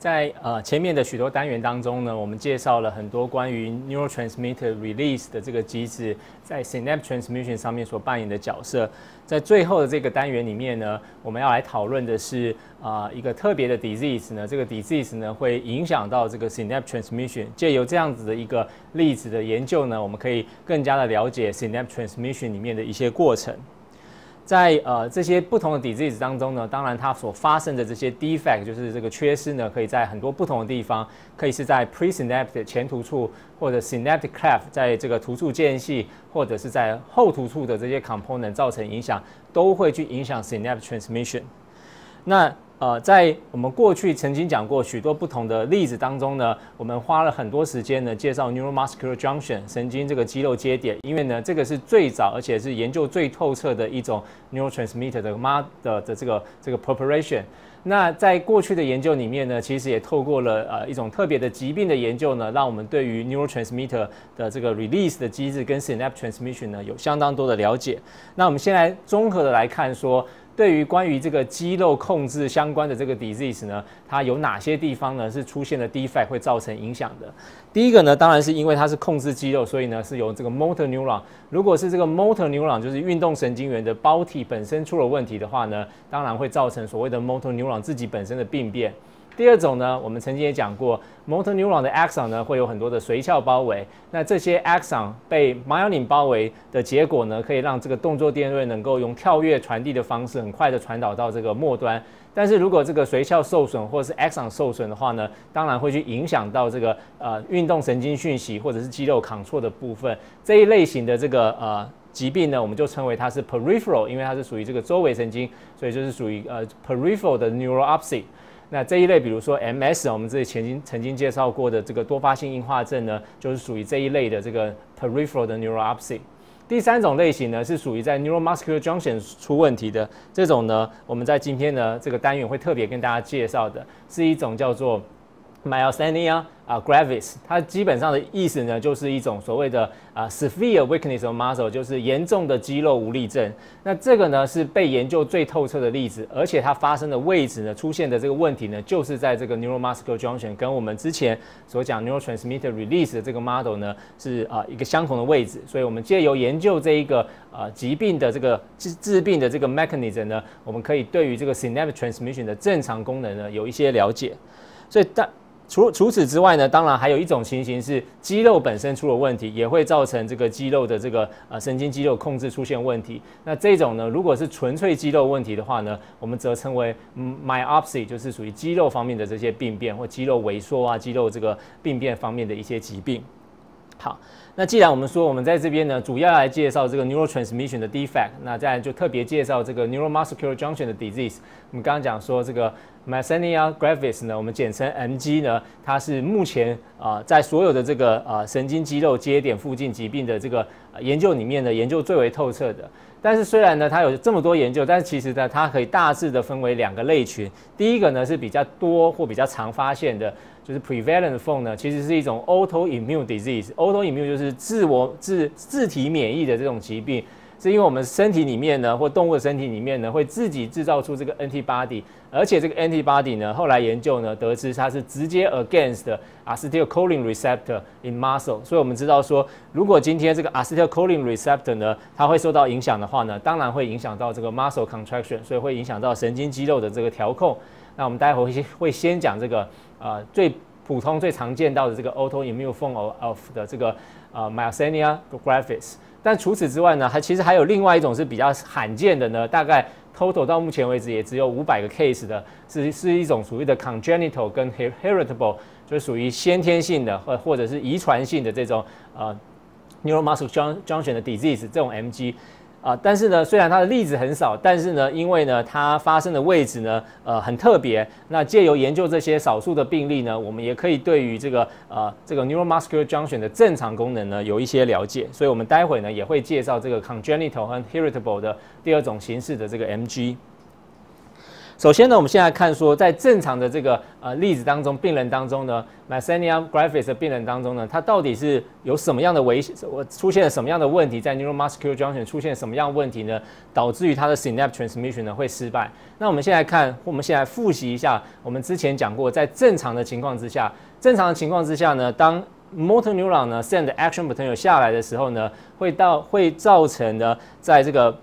在前面的许多单元当中呢，我们介绍了很多关于 neurotransmitter release 的这个机制在 synapse transmission 上面所扮演的角色。在最后的这个单元里面呢，我们要来讨论的是一个特别的 disease 呢，这个 disease 呢会影响到这个 synapse transmission。借由这样子的一个例子的研究呢，我们可以更加的了解 synapse transmission 里面的一些过程。在这些不同的 disease 当中呢，当然它所发生的这些 defect 就是这个缺失呢，可以在很多不同的地方，可以是在 presynaptic 前突触，或者 synaptic cleft 在这个突触间隙，或者是在后突触的这些 component 造成影响，都会去影响 synapse transmission。那在我们过去曾经讲过许多不同的例子当中呢，我们花了很多时间呢介绍 neuromuscular junction 神经这个肌肉接点，因为呢这个是最早而且是研究最透彻的一种 neurotransmitter 的这个 preparation。那在过去的研究里面呢，其实也透过了一种特别的疾病的研究呢，让我们对于 neurotransmitter 的这个 release 的机制跟 synapse transmission 呢有相当多的了解。那我们先来综合的来看说，对于关于这个肌肉控制相关的这个 disease 呢，它有哪些地方呢是出现了 defect 会造成影响的？第一个呢，当然是因为它是控制肌肉，所以呢是由这个 motor neuron。如果是这个 motor neuron 就是运动神经元的胞体本身出了问题的话呢，当然会造成所谓的 motor neuron 自己本身的病变。第二种呢，我们曾经也讲过 ，motor neuron 的 axon 呢会有很多的髓鞘包围，那这些 axon 被 myelin 包围的结果呢，可以让这个动作电位能够用跳跃传递的方式，很快的传导到这个末端。但是如果这个髓鞘受损或是 axon 受损的话呢，当然会去影响到这个运动神经讯息或者是肌肉 control 的部分。这一类型的这个疾病呢，我们就称为它是 peripheral， 因为它是属于这个周围神经，所以就是属于peripheral 的 neuropathy。那这一类，比如说 MS， 我们这里曾经介绍过的这个多发性硬化症呢，就是属于这一类的这个 peripheral 的 neuropathy。第三种类型呢，是属于在 neuromuscular junction 出问题的这种呢，我们在今天呢这个单元会特别跟大家介绍的，是一种叫做 myasthenia gravis， 它基本上的意思呢，就是一种所谓的severe weakness of muscle， 就是严重的肌肉无力症。那这个呢是被研究最透彻的例子，而且它发生的位置呢，出现的这个问题呢，就是在这个 neuromuscular junction， 跟我们之前所讲 neurotransmitter release 的这个 model 呢是一个相同的位置。所以我们借由研究这一个疾病的这个治病的这个 mechanism 呢，我们可以对于这个 synapse transmission 的正常功能呢有一些了解。所以除此之外呢，当然还有一种情形是肌肉本身出了问题，也会造成这个肌肉的这个神经肌肉控制出现问题。那这种呢，如果是纯粹肌肉问题的话呢，我们则称为 myopathy， 就是属于肌肉方面的这些病变或肌肉萎缩啊、肌肉这个病变方面的一些疾病。好，那既然我们说我们在这边呢，主要来介绍这个 neurotransmission 的 defect， 那再来就特别介绍这个 neuromuscular junction 的 disease。我们刚刚讲说这个 myasthenia gravis 呢，我们简称 MG 呢，它是目前在所有的这个神经肌肉接点附近疾病的这个研究里面呢，研究最为透彻的。但是虽然呢它有这么多研究，但是其实呢它可以大致的分为两个类群。第一个呢是比较多或比较常发现的，就是 prevalent form 呢，其实是一种 autoimmune disease。autoimmune 就是自体免疫的这种疾病，是因为我们身体里面呢，或动物的身体里面呢，会自己制造出这个 antibody， 而且这个 antibody 呢，后来研究呢得知它是直接 against acetylcholine receptor in muscle。所以我们知道说，如果今天这个 acetylcholine receptor 呢，它会受到影响的话呢，当然会影响到这个 muscle contraction， 所以会影响到神经肌肉的这个调控。那我们待会会先讲这个最普通最常见到的这个 autoimmune form of 的这个myasthenia gravis。但除此之外呢，其实还有另外一种是比较罕见的呢，大概 total 到目前为止也只有500个 case 的，是一种属于的 congenital 跟 heritable， 就是属于先天性的或者是遗传性的这种neuromuscular junction 的 disease 这种 MG。但是呢，虽然它的例子很少，但是呢，因为呢它发生的位置呢，很特别。那借由研究这些少数的病例呢，我们也可以对于这个 neuromuscular junction 的正常功能呢有一些了解。所以我们待会呢也会介绍这个 congenital 和 heritable 的第二种形式的这个 MG。 首先呢，我们现在看说，在正常的这个例子当中，病人当中呢 ，myasthenia gravis 的病人当中呢，它到底是有什么样的出现了什么样的问题，在 neuromuscular junction 出现什么样的问题呢，导致于它的 synapse transmission 呢会失败？那我们现在看，我们现在复习一下，我们之前讲过，在正常的情况之下，当motor neuron 呢 send action potential 下来的时候呢，会造成呢，在这个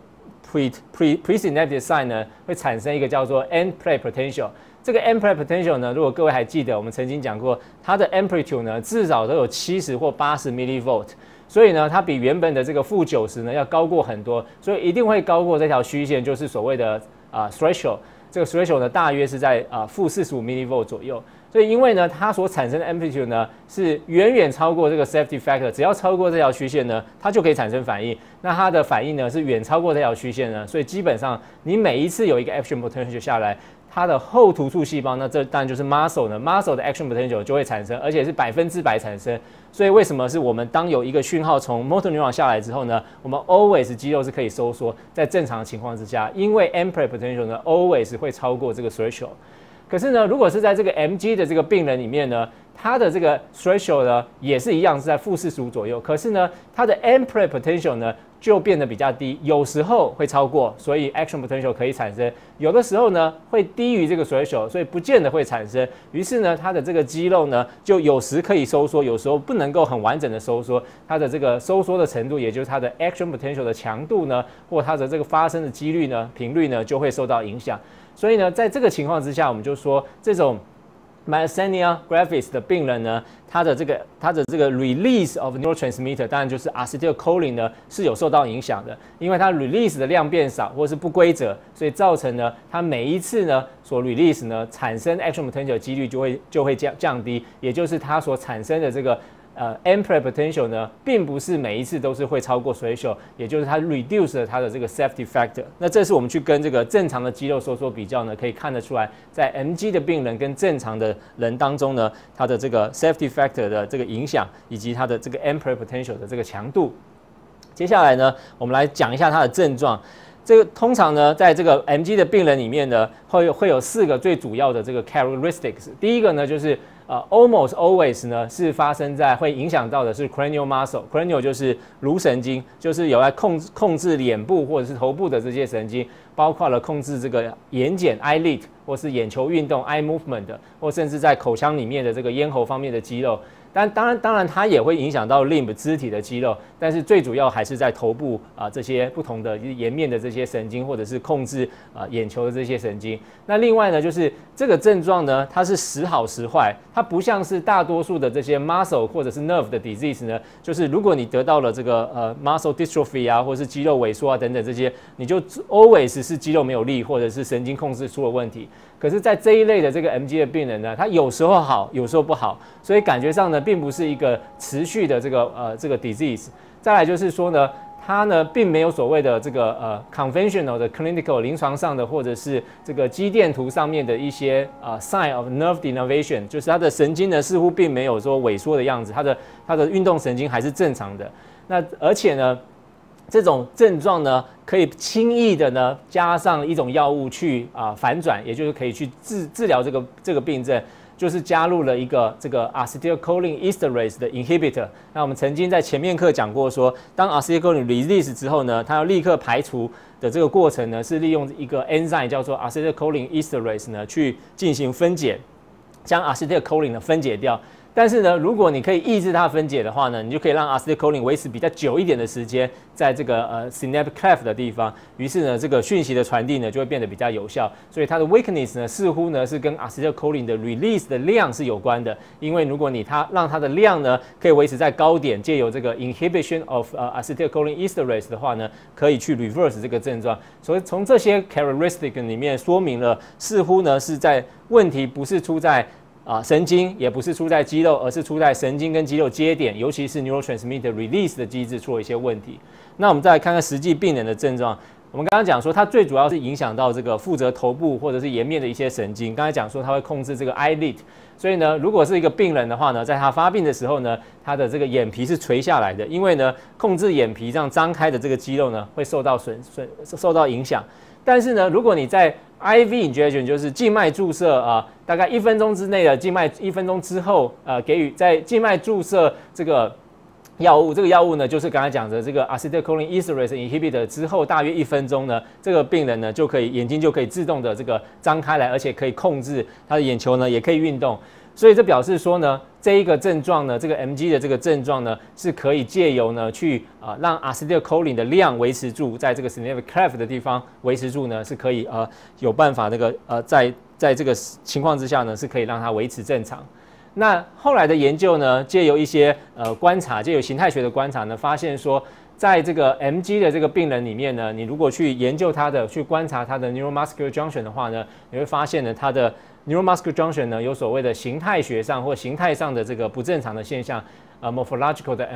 presynaptic side 呢，会产生一个叫做 end play potential。这个 end play potential 呢，如果各位还记得，我们曾经讲过，它的 amplitude 呢至少都有70或80 millivolt， 所以呢，它比原本的这个负90呢要高过很多，所以一定会高过这条虚线，就是所谓的threshold。这个 threshold 呢，大约是在负45 millivolt 左右。所以因为呢，它所产生的 amplitude 呢是远远超过这个 safety factor， 只要超过这条曲线呢，它就可以产生反应。那它的反应呢是远超过这条曲线呢，所以基本上你每一次有一个 action potential 下来，它的后突触细胞，那这当然就是 muscle 呢 ，muscle 的 action potential 就会产生，而且是100%产生。所以为什么是我们当有一个讯号从 motor neuron 下来之后呢，我们 always 肌肉是可以收缩，在正常的情况之下，因为 end play potential 呢 always 会超过这个 threshold。可是呢，如果是在这个 MG 的这个病人里面呢，他的这个 threshold 呢也是一样是在负45左右，可是呢，他的 end play potential 呢就变得比较低，有时候会超过，所以 action potential 可以产生；有的时候呢会低于这个 threshold， 所以不见得会产生。于是呢，它的这个肌肉呢就有时可以收缩，有时候不能够很完整的收缩，它的这个收缩的程度，也就是它的 action potential 的强度呢，或它的这个发生的几率呢、频率呢，就会受到影响。所以呢，在这个情况之下，我们就说这种 myasthenia gravis 的病人呢，他的这个 release of neurotransmitter， 当然就是 acetylcholine 呢是有受到影响的，因为它 release 的量变少或是不规则，所以造成呢，它每一次呢所 release 呢产生 action potential 的几率就会降低，也就是它所产生的这个end play potential 呢，并不是每一次都是会超过 threshold， 也就是它 reduce 了它的这个 safety factor。那这是我们去跟这个正常的肌肉收缩比较呢，可以看得出来，在 MG 的病人跟正常的人当中呢，它的这个 safety factor 的这个影响，以及它的这个 end play potential 的这个强度。接下来呢，我们来讲一下它的症状。这个通常呢，在这个 MG 的病人里面呢，会有4个最主要的这个 characteristics。第一个呢，就是almost always 呢是发生在会影响到的是 cranial muscle，cranial 就是颅神经，就是有来控制脸部或者是头部的这些神经，包括了控制这个眼睑 eyelid 或是眼球运动 eye movement 或甚至在口腔里面的这个咽喉方面的肌肉。当然它也会影响到 limb 肢体的肌肉，但是最主要还是在头部这些不同的颜面的这些神经，或者是控制眼球的这些神经。那另外呢，就是这个症状呢，它是时好时坏，它不像是大多数的这些 muscle 或者是 nerve 的 disease 呢，就是如果你得到了这个muscle dystrophy 啊，或者是肌肉萎缩啊等等这些，你就 always 是肌肉没有力，或者是神经控制出了问题。可是，在这一类的这个 MG 的病人呢，他有时候好，有时候不好，所以感觉上呢，并不是一个持续的这个 disease。再来就是说呢，它呢并没有所谓的这个conventional 的 clinical 临床上的或者是这个肌电图上面的一些sign of nerve denervation， 就是它的神经呢似乎并没有说萎缩的样子，它的运动神经还是正常的。那而且呢，这种症状呢，可以轻易的呢加上一种药物去反转，也就是可以去治疗这个病症，就是加入了一个这个 acetylcholine esterase 的 inhibitor。那我们曾经在前面课讲过说，当 acetylcholine release 之后呢，它要立刻排除的这个过程呢，是利用一个 enzyme 叫做 acetylcholine esterase 呢去进行分解，将 acetylcholine 呢分解掉。但是呢，如果你可以抑制它分解的话呢，你就可以让 acetylcholine 维持比较久一点的时间在这个synaptic cleft 的地方，于是呢，这个讯息的传递呢就会变得比较有效。所以它的 weakness 呢，似乎呢是跟 acetylcholine 的 release 的量是有关的。因为如果你让它的量呢可以维持在高点，借由这个 inhibition of acetylcholine esterase 的话呢，可以去 reverse 这个症状。所以从这些 characteristic 里面说明了，似乎呢是在问题不是出在神经，也不是出在肌肉，而是出在神经跟肌肉接点，尤其是 neurotransmitter release 的机制出了一些问题。那我们再来看看实际病人的症状。我们刚刚讲说，它最主要是影响到这个负责头部或者是颜面的一些神经。刚才讲说它会控制这个 eyelid， 所以呢，如果是一个病人的话呢，在他发病的时候呢，他的这个眼皮是垂下来的，因为呢，控制眼皮这样张开的这个肌肉呢，会受到影响。 但是呢，如果你在 IV injection 就是静脉注射大概1分钟之内的静脉，1分钟之后给予在静脉注射这个药物，这个药物呢就是刚才讲的这个 acetylcholinesterase inhibitor 之后大约1分钟呢，这个病人呢就可以眼睛就可以自动的这个张开来，而且可以控制他的眼球呢也可以运动。所以这表示说呢，这一个症状呢，这个 MG 的这个症状呢，是可以借由呢去让 acetylcholine 的量维持住，在这个 synaptic cleft 的地方维持住呢，是可以有办法那个在这个情况之下呢，是可以让它维持正常。那后来的研究呢，借由一些观察，借由形态学的观察呢，发现说，在这个 MG 的这个病人里面呢，你如果去研究他的，去观察他的 neuromuscular junction 的话呢，你会发现呢，他的 neuromuscular junction 呢有所谓的形态学上或形态上的这个不正常的现象，morphological 的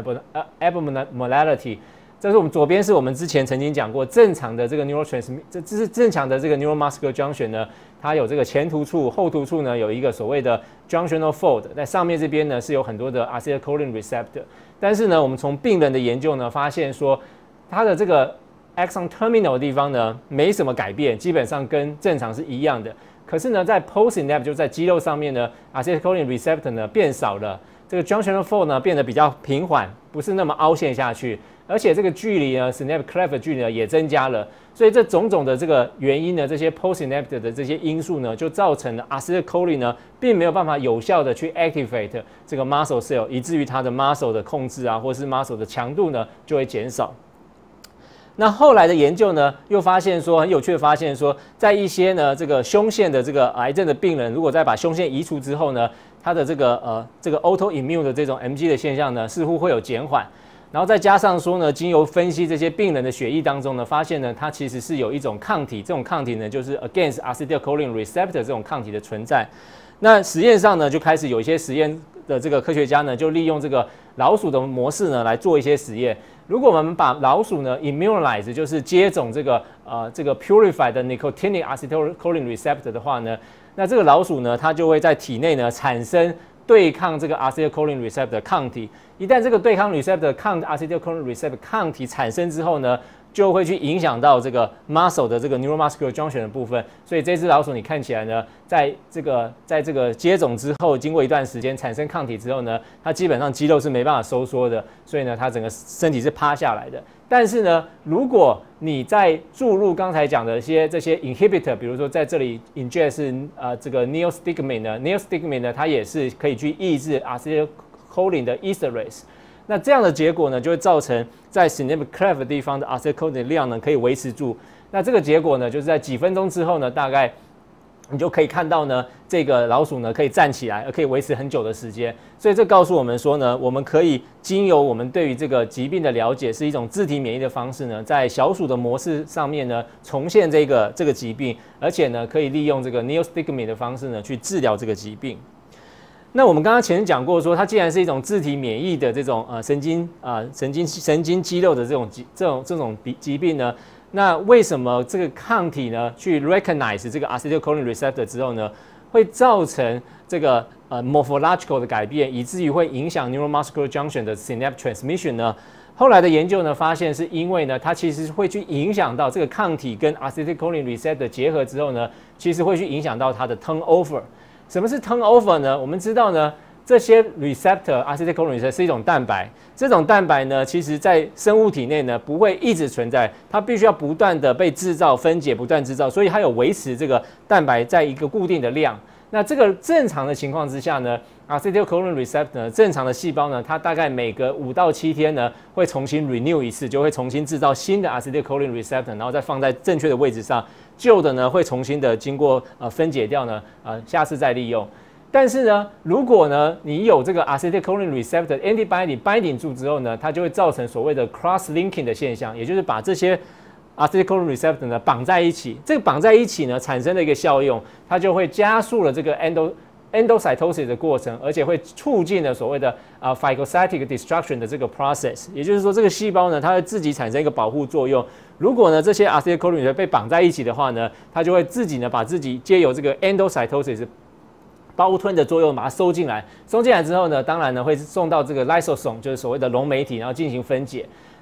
abnormality。这是我们左边是我们之前曾经讲过，正常的这个 neurotransmitter， 这是正常的这个 neuromuscular junction 呢，它有这个前突触、后突触呢有一个所谓的 junctional fold， 在上面这边呢是有很多的 acetylcholine receptor， 但是呢，我们从病人的研究呢发现说，它的这个 axon terminal 的地方呢没什么改变，基本上跟正常是一样的。可是呢，在 postsynapse 就在肌肉上面呢 ，acetylcholine receptor 呢变少了，这个 junctional fold 呢变得比较平缓，不是那么凹陷下去。而且这个距离呢 synaptic cleft 的距离呢也增加了，所以这种种的这个原因呢，这些 postsynaptic 的这些因素呢，就造成了 acetylcholine 呢并没有办法有效的去 activate 这个 muscle cell， 以至于它的 muscle 的控制或是 muscle 的强度呢就会减少。那后来的研究呢，又发现说很有趣的发现说，在一些呢这个胸腺的这个癌症的病人，如果再把胸腺移除之后呢，它的这个autoimmune 的这种 MG 的现象呢，似乎会有减缓。然后再加上说呢，经由分析这些病人的血液当中呢，发现呢，它其实是有一种抗体，这种抗体呢，就是 against acetylcholine receptor 这种抗体的存在。那实验上呢，就开始有一些实验的这个科学家呢，就利用这个老鼠的模式呢，来做一些实验。如果我们把老鼠呢 immunize， 就是接种这个purified 的 nicotinic acetylcholine receptor 的话呢，那这个老鼠呢，它就会在体内呢产生对抗这个 acetylcholine receptor 的抗体。一旦这个对抗 receptor 抗 acetylcholine receptor 抗体产生之后呢，就会去影响到这个 muscle 的这个 neuromuscular junction 的部分。所以这只老鼠你看起来呢，在这个接种之后，经过一段时间产生抗体之后呢，它基本上肌肉是没办法收缩的，所以呢，它整个身体是趴下来的。但是呢，如果你在注入刚才讲的这些 inhibitor， 比如说在这里 inject 是这个 neostigmine 呢，它也是可以去抑制 acetylcholine 的 esterase。那这样的结果呢，就会造成在 synaptic cleft 的地方的 acetylcholine 的量呢可以维持住。那这个结果呢，就是在几分钟之后呢，大概你就可以看到呢，这个老鼠呢可以站起来，而可以维持很久的时间。所以这告诉我们说呢，我们可以经由我们对于这个疾病的了解，是一种自体免疫的方式呢，在小鼠的模式上面呢重现这个疾病，而且呢可以利用这个 neostigmine 的方式呢去治疗这个疾病。那我们刚刚前面讲过说，它既然是一种自体免疫的这种神经肌肉的这种疾病呢，那为什么这个抗体呢去 recognize 这个 acetylcholine receptor 之后呢，会造成这个morphological 的改变，以至于会影响 neuromuscular junction 的 synaptic transmission 呢？后来的研究呢，发现是因为呢，它其实会去影响到这个抗体跟 acetylcholine receptor 结合之后呢，其实会去影响到它的 turnover。什么是 turnover 呢？我们知道呢，这些 receptor acetylcholine receptor 是一种蛋白，这种蛋白呢，其实在生物体内呢不会一直存在，它必须要不断的被制造、分解、不断制造，所以它有维持这个蛋白在一个固定的量。那这个正常的情况之下呢 ，acetylcholine receptor 呢，正常的细胞呢，它大概每隔5到7天呢，会重新 renew 一次，就会重新制造新的 acetylcholine receptor， 然后再放在正确的位置上。旧的呢会重新的经过分解掉呢，下次再利用。但是呢，如果呢你有这个 acetylcholine receptor antibody binding 住之后呢，它就会造成所谓的 cross linking 的现象，也就是把这些 acetylcholine receptor 呢绑在一起。这个绑在一起呢产生的一个效用，它就会加速了这个 endocytosis 的过程，而且会促进了所谓的phagocytic destruction 的这个 process。也就是说，这个细胞呢，它会自己产生一个保护作用。如果呢这些 acetylcholine 被绑在一起的话呢，它就会自己呢把自己借由这个 endocytosis 包吞的作用把它收进来。收进来之后呢，当然呢会送到这个 lysosome，就是所谓的溶酶体，然后进行分解。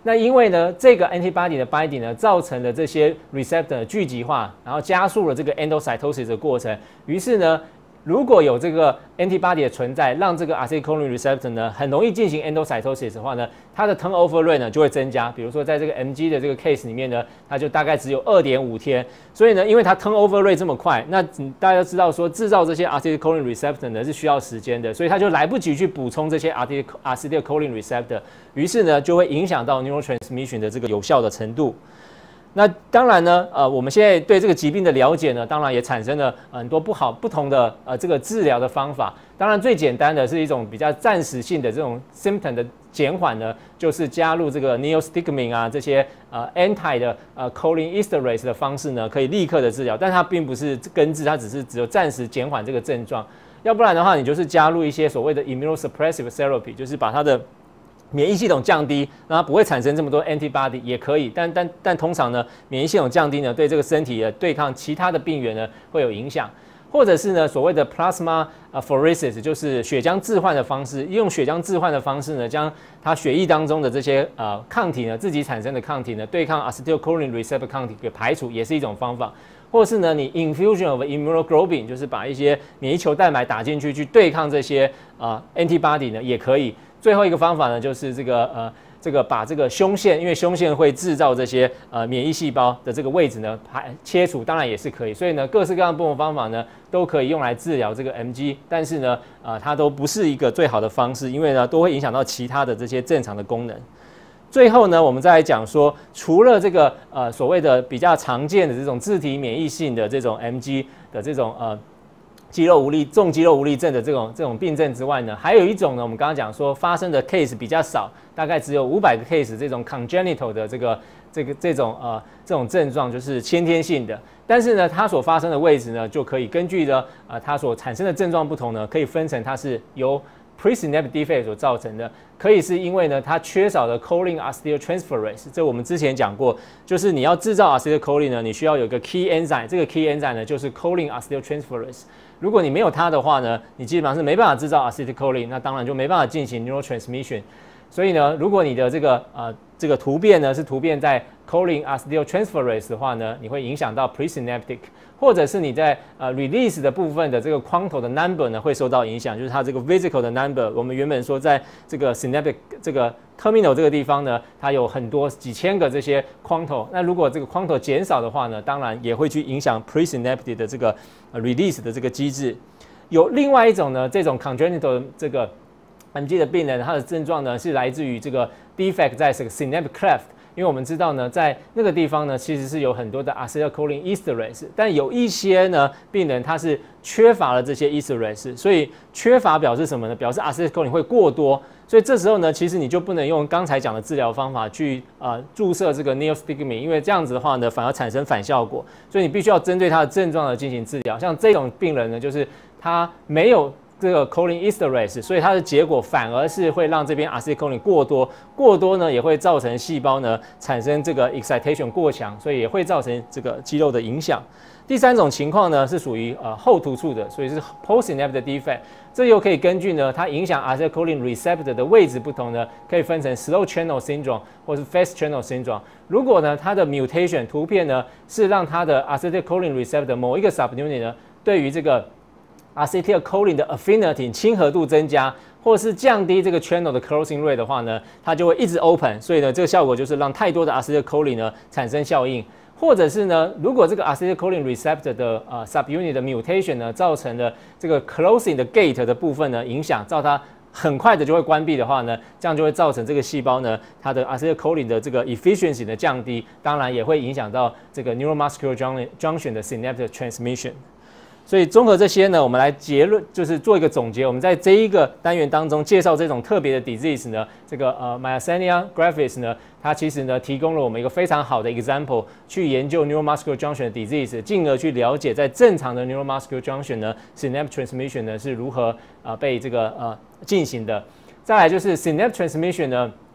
那因为呢，这个 antibody 的 binding 呢，造成了这些 receptor 的聚集化，然后加速了这个 endocytosis 的过程。于是呢，如果有这个 antibody 的存在，让这个 acetylcholine receptor 呢很容易进行 endocytosis 的话呢，它的 turnover rate 呢就会增加。比如说在这个 MG 的这个 case 里面呢，它就大概只有2.5天。所以呢，因为它 turnover rate 这么快，那大家都知道说制造这些 acetylcholine receptor 呢是需要时间的，所以它就来不及去补充这些 acetylcholine receptor， 于是呢就会影响到 neurotransmission 的这个有效的程度。那当然呢，我们现在对这个疾病的了解呢，当然也产生了很多不同的这个治疗的方法。当然最简单的是一种比较暂时性的这种 symptom 的减缓呢，就是加入这个 neostigmine 啊这些anti 的cholinesterase 的方式呢，可以立刻的治疗，但它并不是根治，它只有暂时减缓这个症状。要不然的话，你就是加入一些所谓的 immunosuppressive therapy， 就是把它的免疫系统降低，让它不会产生这么多 antibody 也可以，但通常呢，免疫系统降低呢，对这个身体的对抗其他的病原呢会有影响，或者是呢所谓的 plasma pheresis， 就是血浆置换的方式，用血浆置换的方式呢，将它血液当中的这些抗体呢，自己产生的抗体呢，对抗 acetylcholine receptor 抗体给排除，也是一种方法。或是呢，你 infusion of immunoglobulin， 就是把一些免疫球蛋白打进去，去对抗这些antibody 呢，也可以。最后一个方法呢，就是这个把这个胸腺，因为胸腺会制造这些免疫细胞的这个位置呢，切除，当然也是可以。所以呢，各式各样的不同方法呢，都可以用来治疗这个 MG， 但是呢，它都不是一个最好的方式，因为呢，都会影响到其他的这些正常的功能。最后呢，我们再来讲说，除了这个所谓的比较常见的这种自体免疫性的这种 MG 的这种重肌肉无力症的这种病症之外呢，还有一种呢，我们刚刚讲说发生的 case 比较少，大概只有500个 case 这种 congenital 的这种症状，就是先天性的。但是呢，它所发生的位置呢，就可以根据呢它所产生的症状不同呢，可以分成它是由 presynaptic defect 所造成的，可以是因为呢它缺少了 choline acetyltransferase， 这我们之前讲过，就是你要制造 acetylcholine 呢，你需要有一个 key enzyme， 这个 key enzyme 呢就是 choline acetyltransferase。如果你没有它的话呢，你基本上是没办法制造 acetylcholine， 那当然就没办法进行 neurotransmission。所以呢，如果你的这个突变呢是突变在 choline acetyltransferase 的话呢，你会影响到 presynaptic， 或者是你在release 的部分的这个框头的 number 呢会受到影响，就是它这个 vesicle 的 number。我们原本说在这个 synaptic 这个 terminal 这个地方呢，它有很多几千个这些框头。那如果这个框头减少的话呢，当然也会去影响 presynaptic 的这个release 的这个机制。有另外一种呢，这种 congenital 这个 MG 的病人，他的症状呢是来自于这个 defect 在这个 synaptic cleft， 因为我们知道呢，在那个地方呢，其实是有很多的 acetylcholinesterase， 但有一些呢病人他是缺乏了这些 esterase， 所以缺乏表示什么呢？表示 acetylcholine 会过多，所以这时候呢，其实你就不能用刚才讲的治疗方法去注射这个 neostigmine， 因为这样子的话呢，反而产生反效果，所以你必须要针对他的症状来进行治疗。像这种病人呢，就是他没有这个 cholinesterase， 所以它的结果反而是会让这边 acetylcholine 过多呢，也会造成细胞呢产生这个 excitation 过强，所以也会造成这个肌肉的影响。第三种情况呢是属于后突触的，所以是 postsynaptic defect， 这又可以根据呢它影响 acetylcholine receptor 的位置不同呢，可以分成 slow channel syndrome 或是 fast channel syndrome。如果呢它的 mutation 突变呢是让它的 acetylcholine receptor 某一个 subunit 呢对于这个acetylcholine 的 affinity 亲和度增加，或是降低这个 channel 的 closing rate 的话呢，它就会一直 open， 所以呢，这个效果就是让太多的 acetylcholine 呢产生效应，或者是呢，如果这个 acetylcholine receptor 的subunit 的 mutation 呢，造成了这个 closing 的 gate 的部分呢影响，造它很快的就会关闭的话呢，这样就会造成这个细胞呢，它的 acetylcholine 的这个 efficiency 的降低，当然也会影响到这个 neuromuscular junction 的 synaptic transmission。所以综合这些呢，我们来结论就是做一个总结。我们在这一个单元当中介绍这种特别的 disease 呢，这个myasthenia gravis 呢，它其实呢提供了我们一个非常好的 example 去研究 neuromuscular junction 的 disease， 进而去了解在正常的 neuromuscular junction 呢 synaptic transmission 呢是如何被这个进行的。再来就是 synaptic transmission 呢。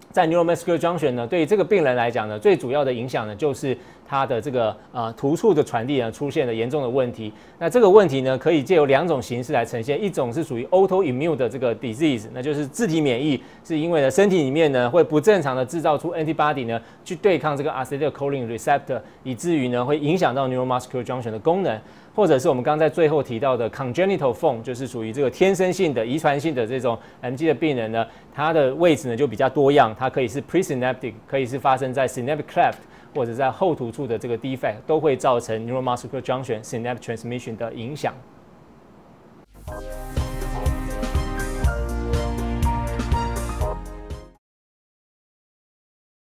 在 neuromuscular junction 呢，对于这个病人来讲呢，最主要的影响呢，就是他的这个突触的传递呢出现了严重的问题。那这个问题呢，可以借由2种形式来呈现，一种是属于 autoimmune 的这个 disease， 那就是自体免疫，是因为呢身体里面呢会不正常的制造出 antibody 呢去对抗这个 acetylcholine receptor， 以至于呢会影响到 neuromuscular junction 的功能。或者是我们刚刚在最后提到的 congenital form， 就是属于这个天生性的、遗传性的这种 MG 的病人呢，它的位置呢就比较多样，它可以是 presynaptic， 可以是发生在 synaptic cleft， 或者在后突触的这个 defect， 都会造成 neuromuscular junction synaptic transmission 的影响。